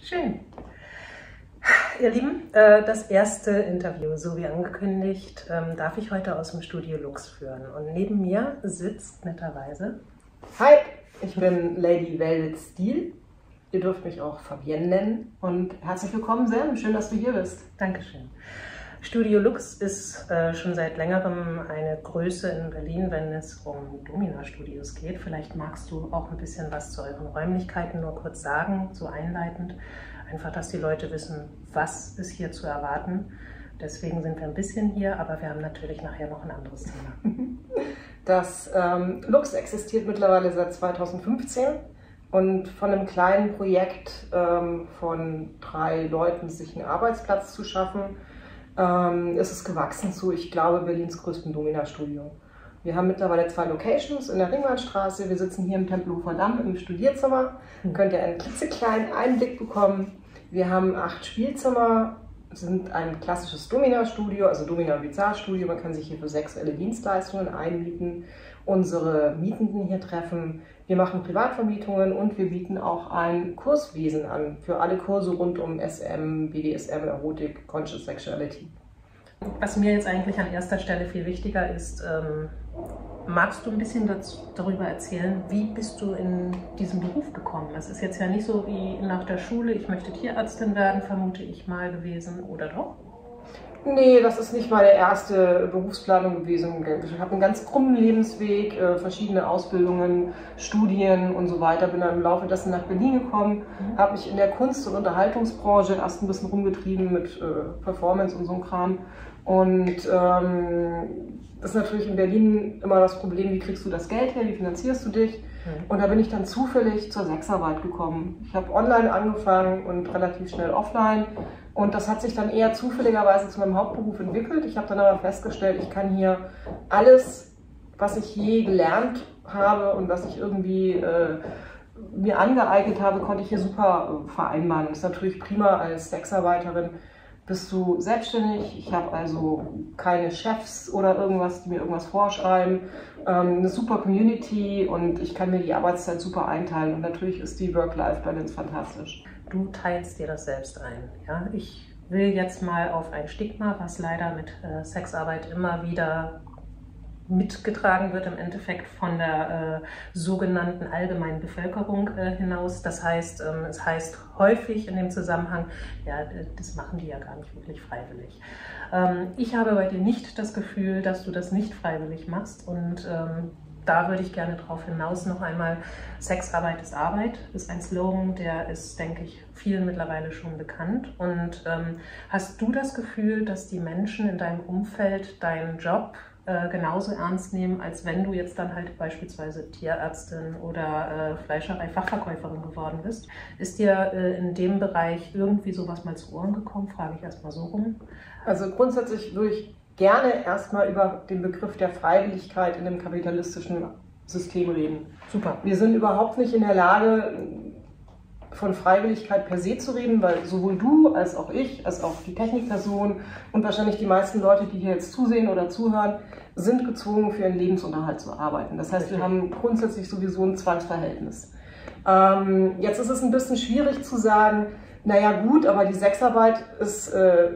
Schön. Ihr Lieben, das erste Interview, so wie angekündigt, darf ich heute aus dem Studio Lux führen. Und neben mir sitzt netterweise... Hi, ich bin Lady Velvet Steel. Ihr dürft mich auch Fabienne nennen. Und herzlich willkommen, Sam. Schön, dass du hier bist. Dankeschön. Studio Lux ist schon seit längerem eine Größe in Berlin, wenn es um Domina-Studios geht. Vielleicht magst du auch ein bisschen was zu euren Räumlichkeiten nur kurz sagen, so einleitend. Einfach, dass die Leute wissen, was ist hier zu erwarten. Deswegen sind wir ein bisschen hier, aber wir haben natürlich nachher noch ein anderes Thema. Das Lux existiert mittlerweile seit 2015 und von einem kleinen Projekt von 3 Leuten, sich einen Arbeitsplatz zu schaffen, ist es gewachsen zu, ich glaube, Berlins größten Domina-Studio. Wir haben mittlerweile 2 Locations in der Ringwaldstraße. Wir sitzen hier im Tempelhofer Damm im Studierzimmer. Könnt ihr einen klitzekleinen Einblick bekommen. Wir haben 8 Spielzimmer, sind ein klassisches Domina-Studio, also Domina-Bizarre-Studio. Man kann sich hier für sexuelle Dienstleistungen einmieten, unsere Mietenden hier treffen. Wir machen Privatvermietungen und wir bieten auch ein Kurswesen an für alle Kurse rund um SM, BDSM, Erotik, Conscious Sexuality. Was mir jetzt eigentlich an erster Stelle viel wichtiger ist, magst du ein bisschen darüber erzählen, wie bist du in diesen Beruf gekommen? Es ist jetzt ja nicht so wie nach der Schule, ich möchte Tierärztin werden, vermute ich mal gewesen, oder doch? Nee, das ist nicht meine erste Berufsplanung gewesen. Ich habe einen ganz krummen Lebensweg, verschiedene Ausbildungen, Studien und so weiter. Bin dann im Laufe dessen nach Berlin gekommen, habe mich in der Kunst- und Unterhaltungsbranche erst ein bisschen rumgetrieben mit Performance und so einem Kram. Und das ist natürlich in Berlin immer das Problem, wie kriegst du das Geld her, wie finanzierst du dich? Und da bin ich dann zufällig zur Sexarbeit gekommen. Ich habe online angefangen und relativ schnell offline. Und das hat sich dann eher zufälligerweise zu meinem Hauptberuf entwickelt. Ich habe dann aber festgestellt, ich kann hier alles, was ich je gelernt habe und was ich irgendwie mir angeeignet habe, konnte ich hier super vereinbaren. Das ist natürlich prima als Sexarbeiterin. Bist du selbstständig, ich habe also keine Chefs oder irgendwas, die mir irgendwas vorschreiben, eine super Community und ich kann mir die Arbeitszeit super einteilen und natürlich ist die Work-Life-Balance fantastisch. Du teilst dir das selbst ein. Ja? Ich will jetzt mal auf ein Stigma, was leider mit Sexarbeit immer wieder mitgetragen wird, im Endeffekt von der sogenannten allgemeinen Bevölkerung hinaus. Das heißt, es heißt häufig in dem Zusammenhang, ja, das machen die ja gar nicht wirklich freiwillig. Ich habe bei dir nicht das Gefühl, dass du das nicht freiwillig machst und da würde ich gerne darauf hinaus noch einmal, Sexarbeit ist Arbeit, ist ein Slogan, der ist, denke ich, vielen mittlerweile schon bekannt. Und hast du das Gefühl, dass die Menschen in deinem Umfeld deinen Job genauso ernst nehmen, als wenn du jetzt dann halt beispielsweise Tierärztin oder Fleischerei-Fachverkäuferin geworden bist? Ist dir in dem Bereich irgendwie sowas mal zu Ohren gekommen? Frage ich erstmal so rum. Also grundsätzlich würde ich gerne erstmal über den Begriff der Freiwilligkeit in dem kapitalistischen System reden. Super. Wir sind überhaupt nicht in der Lage, von Freiwilligkeit per se zu reden, weil sowohl du als auch ich, als auch die Technikperson und wahrscheinlich die meisten Leute, die hier jetzt zusehen oder zuhören, sind gezwungen, für ihren Lebensunterhalt zu arbeiten. Das heißt, wir haben grundsätzlich sowieso ein Zwangsverhältnis. Jetzt ist es ein bisschen schwierig zu sagen, naja gut, aber die Sexarbeit ist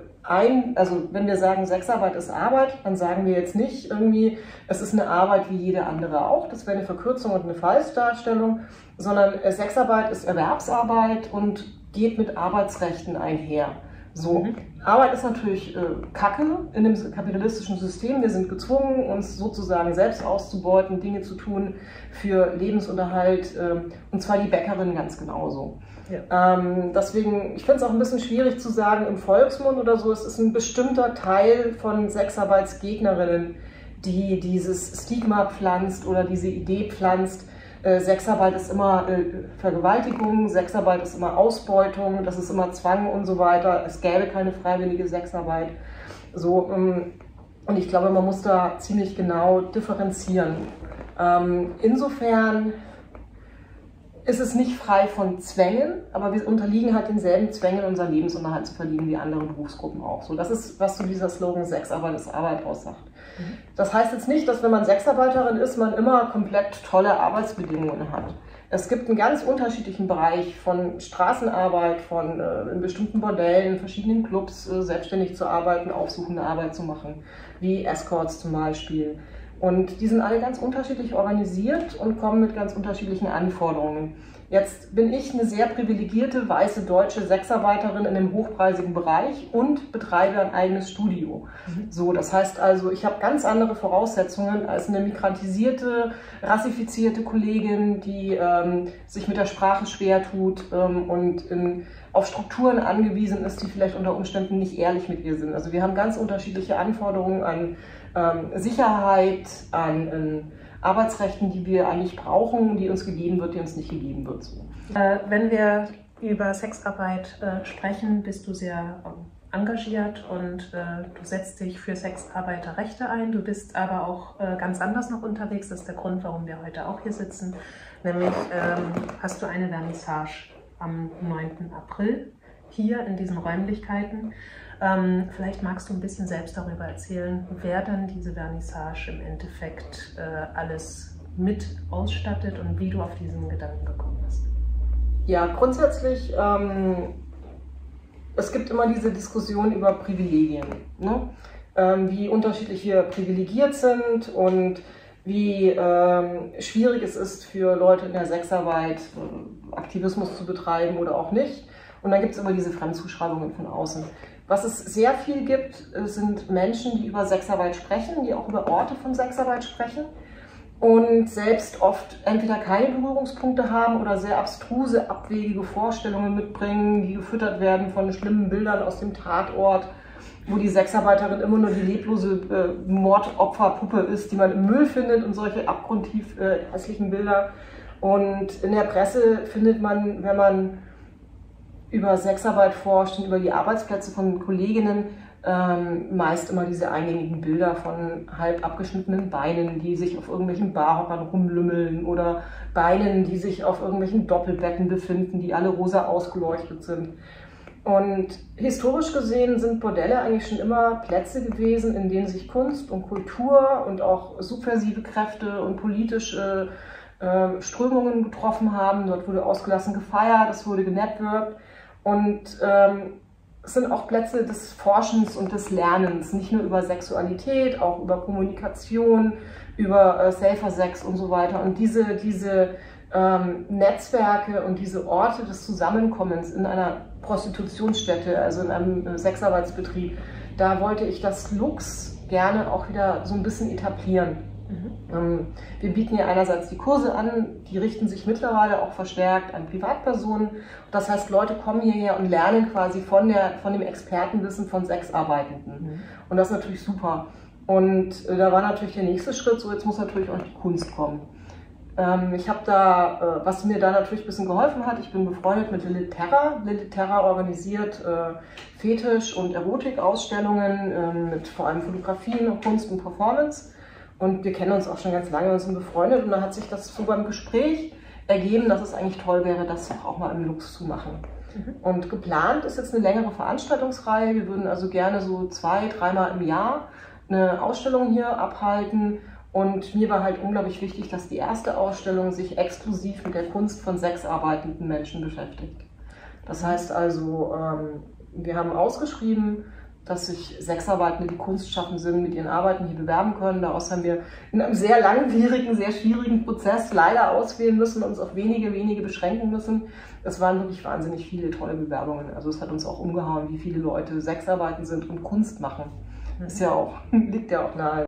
also wenn wir sagen, Sexarbeit ist Arbeit, dann sagen wir jetzt nicht irgendwie, es ist eine Arbeit wie jede andere auch, das wäre eine Verkürzung und eine Falschdarstellung, sondern Sexarbeit ist Erwerbsarbeit und geht mit Arbeitsrechten einher. So, Arbeit ist natürlich Kacke in dem kapitalistischen System. Wir sind gezwungen, uns sozusagen selbst auszubeuten, Dinge zu tun für Lebensunterhalt, und zwar die Bäckerin ganz genauso. Ja. Deswegen, ich finde es auch ein bisschen schwierig zu sagen im Volksmund oder so, es ist ein bestimmter Teil von Sexarbeitsgegnerinnen, die dieses Stigma pflanzt oder diese Idee pflanzt, Sexarbeit ist immer Vergewaltigung, Sexarbeit ist immer Ausbeutung, das ist immer Zwang und so weiter, es gäbe keine freiwillige Sexarbeit. So, und ich glaube, man muss da ziemlich genau differenzieren. Insofern ist es nicht frei von Zwängen, aber wir unterliegen halt denselben Zwängen, unseren Lebensunterhalt zu verdienen wie andere Berufsgruppen auch. So, das ist, was so dieser Slogan Sexarbeit ist Arbeit aussagt. Das heißt jetzt nicht, dass wenn man Sexarbeiterin ist, man immer komplett tolle Arbeitsbedingungen hat. Es gibt einen ganz unterschiedlichen Bereich von Straßenarbeit, von in bestimmten Bordellen, in verschiedenen Clubs selbstständig zu arbeiten, aufsuchende Arbeit zu machen, wie Escorts zum Beispiel. Und die sind alle ganz unterschiedlich organisiert und kommen mit ganz unterschiedlichen Anforderungen. Jetzt bin ich eine sehr privilegierte, weiße deutsche Sexarbeiterin in einem hochpreisigen Bereich und betreibe ein eigenes Studio. So, das heißt also, ich habe ganz andere Voraussetzungen als eine migrantisierte, rassifizierte Kollegin, die sich mit der Sprache schwer tut und auf Strukturen angewiesen ist, die vielleicht unter Umständen nicht ehrlich mit ihr sind. Also wir haben ganz unterschiedliche Anforderungen an Sicherheit, an Arbeitsrechten, die wir eigentlich brauchen, die uns gegeben wird, die uns nicht gegeben wird. So. Wenn wir über Sexarbeit sprechen, bist du sehr engagiert und du setzt dich für Sexarbeiterrechte ein. Du bist aber auch ganz anders noch unterwegs. Das ist der Grund, warum wir heute auch hier sitzen. Nämlich hast du eine Vernissage am 9. April hier in diesen Räumlichkeiten. Vielleicht magst du ein bisschen selbst darüber erzählen, wer dann diese Vernissage im Endeffekt alles mit ausstattet und wie du auf diesen Gedanken gekommen bist. Ja, grundsätzlich, es gibt immer diese Diskussion über Privilegien, ne? Wie unterschiedlich wir privilegiert sind und wie schwierig es ist für Leute in der Sexarbeit, Aktivismus zu betreiben oder auch nicht. Und dann gibt es immer diese Fremdzuschreibungen von außen. Was es sehr viel gibt, sind Menschen, die über Sexarbeit sprechen, die auch über Orte von Sexarbeit sprechen und selbst oft entweder keine Berührungspunkte haben oder sehr abstruse, abwegige Vorstellungen mitbringen, die gefüttert werden von schlimmen Bildern aus dem Tatort, wo die Sexarbeiterin immer nur die leblose Mordopferpuppe ist, die man im Müll findet und solche abgrundtief hässlichen Bilder. Und in der Presse findet man, wenn man über Sexarbeit forscht und über die Arbeitsplätze von Kolleginnen, meist immer diese eingängigen Bilder von halb abgeschnittenen Beinen, die sich auf irgendwelchen Barhockern rumlümmeln oder Beinen, die sich auf irgendwelchen Doppelbetten befinden, die alle rosa ausgeleuchtet sind. Und historisch gesehen sind Bordelle eigentlich schon immer Plätze gewesen, in denen sich Kunst und Kultur und auch subversive Kräfte und politische Strömungen getroffen haben. Dort wurde ausgelassen gefeiert, es wurde genetworked. Und es sind auch Plätze des Forschens und des Lernens, nicht nur über Sexualität, auch über Kommunikation, über Safer Sex und so weiter. Und diese Netzwerke und diese Orte des Zusammenkommens in einer Prostitutionsstätte, also in einem Sexarbeitsbetrieb, da wollte ich das Lux gerne auch wieder so ein bisschen etablieren. Wir bieten ja einerseits die Kurse an, die richten sich mittlerweile auch verstärkt an Privatpersonen. Das heißt, Leute kommen hierher und lernen quasi von dem Expertenwissen von Sexarbeitenden. Und das ist natürlich super. Und da war natürlich der nächste Schritt, so jetzt muss natürlich auch die Kunst kommen. Ich habe da, was mir da natürlich ein bisschen geholfen hat, ich bin befreundet mit Lilith Terra. Lilith Terra organisiert Fetisch- und Erotik-Ausstellungen mit vor allem Fotografien, Kunst und Performance. Und wir kennen uns auch schon ganz lange und sind befreundet. Und dann hat sich das so beim Gespräch ergeben, dass es eigentlich toll wäre, das auch mal im Lux zu machen. Und geplant ist jetzt eine längere Veranstaltungsreihe. Wir würden also gerne so 2-3 Mal im Jahr eine Ausstellung hier abhalten. Und mir war halt unglaublich wichtig, dass die erste Ausstellung sich exklusiv mit der Kunst von sexarbeitenden Menschen beschäftigt. Das heißt also, wir haben ausgeschrieben, dass sich Sexarbeitende, die Kunst schaffen sind, mit ihren Arbeiten hier bewerben können. Daraus haben wir in einem sehr langwierigen, sehr schwierigen Prozess leider auswählen müssen, uns auf wenige beschränken müssen. Es waren wirklich wahnsinnig viele tolle Bewerbungen. Also es hat uns auch umgehauen, wie viele Leute Sexarbeiten sind und Kunst machen. Ist ja auch, liegt ja auch nahe.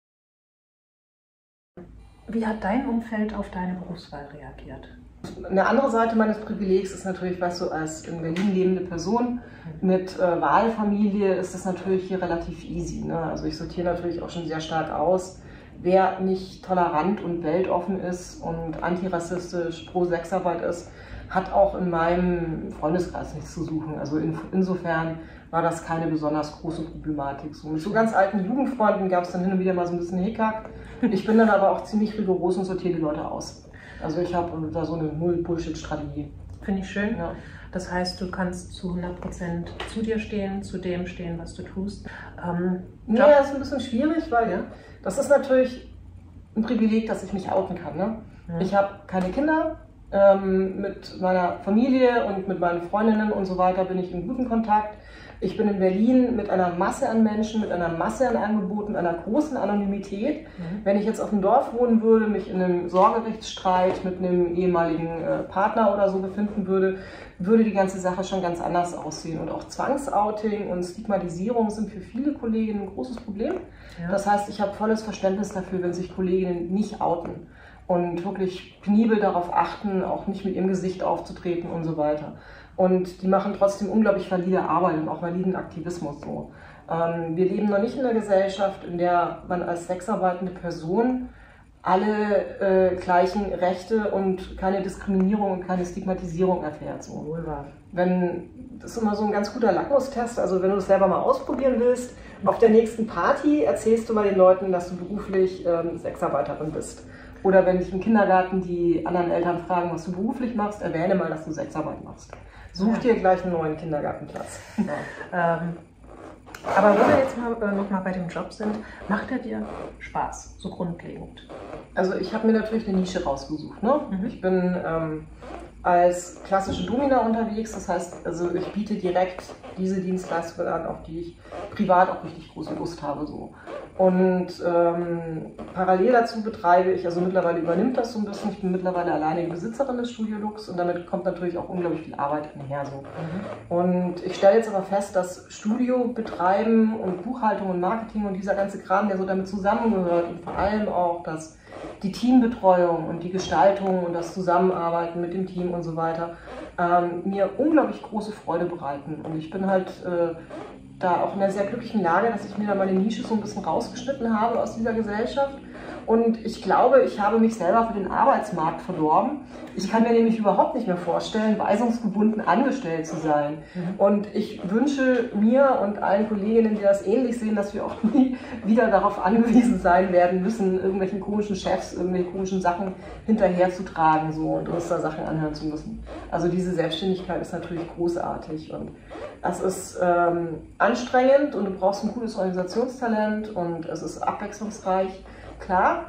Wie hat dein Umfeld auf deine Berufswahl reagiert? Eine andere Seite meines Privilegs ist natürlich, weißt du, als in Berlin lebende Person mit Wahlfamilie ist das natürlich hier relativ easy. Ne? Also ich sortiere natürlich auch schon sehr stark aus, wer nicht tolerant und weltoffen ist und antirassistisch pro Sexarbeit ist, hat auch in meinem Freundeskreis nichts zu suchen. Also insofern war das keine besonders große Problematik. So mit so ganz alten Jugendfreunden gab es dann hin und wieder mal so ein bisschen Hickhack. Ich bin dann aber auch ziemlich rigoros und sortiere die Leute aus. Also ich habe da so eine Null-Bullshit-Strategie. Finde ich schön. Ja. Das heißt, du kannst zu 100% zu dir stehen, zu dem stehen, was du tust. Nee, das ist ein bisschen schwierig, weil das ist natürlich ein Privileg, dass ich mich outen kann. Ne? Ich habe keine Kinder, Mit meiner Familie und mit meinen Freundinnen und so weiter bin ich in guten Kontakt. Ich bin in Berlin mit einer Masse an Menschen, mit einer Masse an Angeboten, einer großen Anonymität. Wenn ich jetzt auf dem Dorf wohnen würde, mich in einem Sorgerechtsstreit mit einem ehemaligen Partner oder so befinden würde, würde die ganze Sache schon ganz anders aussehen. Und auch Zwangsouting und Stigmatisierung sind für viele Kolleginnen ein großes Problem. Ja. Das heißt, ich habe volles Verständnis dafür, wenn sich Kolleginnen nicht outen und wirklich penibel darauf achten, auch nicht mit ihrem Gesicht aufzutreten und so weiter. Und die machen trotzdem unglaublich valide Arbeit und auch validen Aktivismus so. Wir leben noch nicht in einer Gesellschaft, in der man als sexarbeitende Person alle gleichen Rechte und keine Diskriminierung und keine Stigmatisierung erfährt. So. Wohl wahr. Das ist immer so ein ganz guter Lackmustest. Also wenn du es selber mal ausprobieren willst, auf der nächsten Party erzählst du mal den Leuten, dass du beruflich Sexarbeiterin bist. Oder wenn dich im Kindergarten die anderen Eltern fragen, was du beruflich machst, erwähne mal, dass du Sexarbeit machst. Such dir gleich einen neuen Kindergartenplatz. Aber wo wir jetzt noch mal bei dem Job sind, macht er dir Spaß, so grundlegend? Also ich habe mir natürlich eine Nische rausgesucht. Ne? Ich bin als klassische Domina unterwegs, das heißt, also ich biete direkt diese Dienstleistungen an, auf die ich privat auch richtig große Lust habe. So. Und parallel dazu betreibe ich, also mittlerweile übernimmt das so ein bisschen, ich bin mittlerweile alleinige Besitzerin des Studio Lux und damit kommt natürlich auch unglaublich viel Arbeit einher. So. Und ich stelle jetzt aber fest, dass Studio betreiben und Buchhaltung und Marketing und dieser ganze Kram, der so damit zusammengehört und vor allem auch die Teambetreuung und die Gestaltung und das Zusammenarbeiten mit dem Team und so weiter, mir unglaublich große Freude bereiten. Und ich bin halt da auch in einer sehr glücklichen Lage, dass ich mir da meine Nische so ein bisschen rausgeschnitten habe aus dieser Gesellschaft. Und ich glaube, ich habe mich selber für den Arbeitsmarkt verdorben. Ich kann mir nämlich überhaupt nicht mehr vorstellen, weisungsgebunden angestellt zu sein. Und ich wünsche mir und allen Kolleginnen, die das ähnlich sehen, dass wir auch nie wieder darauf angewiesen sein werden müssen, irgendwelchen komischen Chefs, irgendwelche komischen Sachen hinterherzutragen so, und uns da Sachen anhören zu müssen. Also diese Selbstständigkeit ist natürlich großartig und das ist anstrengend und du brauchst ein cooles Organisationstalent und es ist abwechslungsreich. Klar,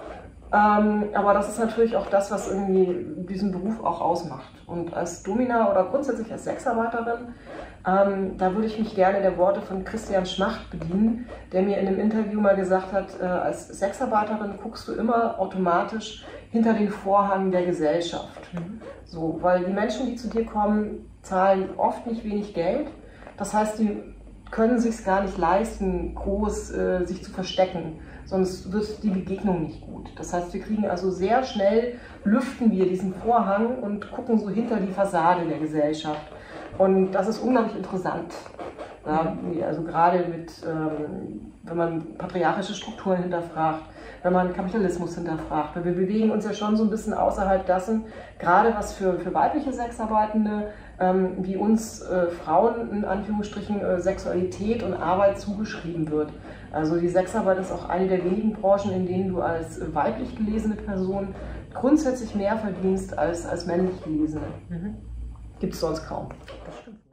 aber das ist natürlich auch das, was irgendwie diesen Beruf auch ausmacht. Und als Domina oder grundsätzlich als Sexarbeiterin, da würde ich mich gerne der Worte von Christian Schmacht bedienen, der mir in einem Interview mal gesagt hat, als Sexarbeiterin guckst du immer automatisch hinter den Vorhang der Gesellschaft. So, weil die Menschen, die zu dir kommen, zahlen oft nicht wenig Geld. Das heißt, die können es sich gar nicht leisten, groß sich zu verstecken. Sonst wird die Begegnung nicht gut. Das heißt, wir kriegen also sehr schnell, lüften wir diesen Vorhang und gucken so hinter die Fassade der Gesellschaft. Und das ist unglaublich interessant. Ja, also gerade wenn man patriarchische Strukturen hinterfragt, wenn man Kapitalismus hinterfragt. Weil wir bewegen uns ja schon so ein bisschen außerhalb dessen, gerade was für weibliche Sexarbeitende, wie uns Frauen in Anführungsstrichen Sexualität und Arbeit zugeschrieben wird. Also die Sexarbeit ist auch eine der wenigen Branchen, in denen du als weiblich gelesene Person grundsätzlich mehr verdienst als männlich gelesene. Gibt es sonst kaum. Das stimmt.